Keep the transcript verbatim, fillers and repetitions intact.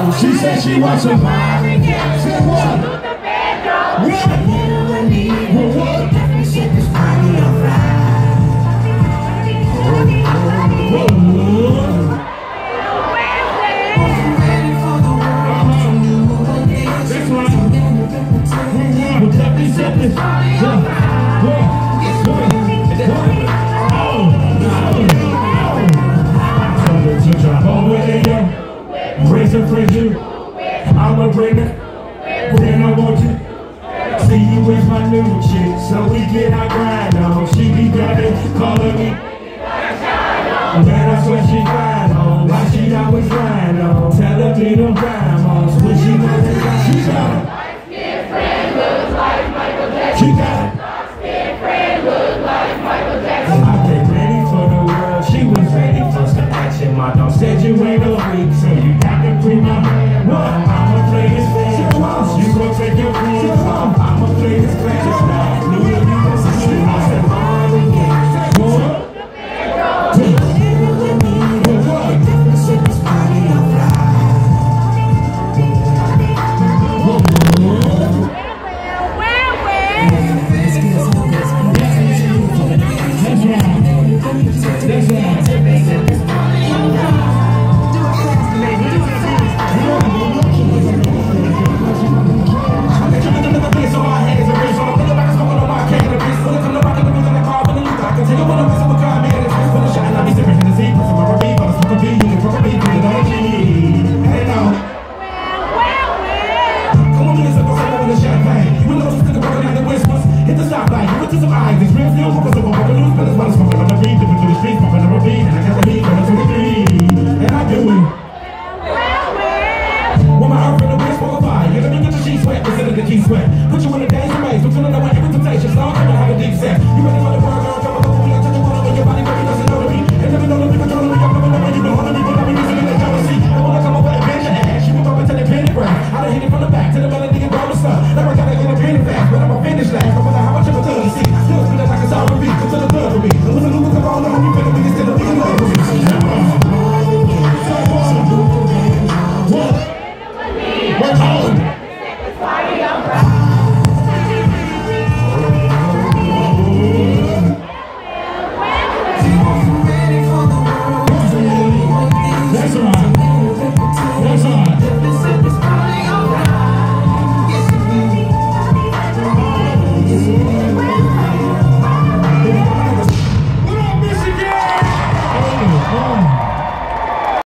She said she wants some Marvin Gaye. Say what? What? Definitely set this party on fire. Ready for the world to move again. That's right. We'll definitely set this party on fire. Raise a friend, I'm a bringer, then I want you. See you with my new chick, so we get our grind on. She be grabbing, calling me. Man, I swear she grind on. Why she always grind on? Tell her me them grind on. When she knows it, she got it. Light-skinned friend looks like Michael Jackson. She got it. Dark-skinned friend looks like Michael Jackson. I get ready for the world. She was ready for some action. My dog said you ain't no freak, so you got to bring my man. What? I'ma play this fan. You gon' take your friends off. I'ma play this fan.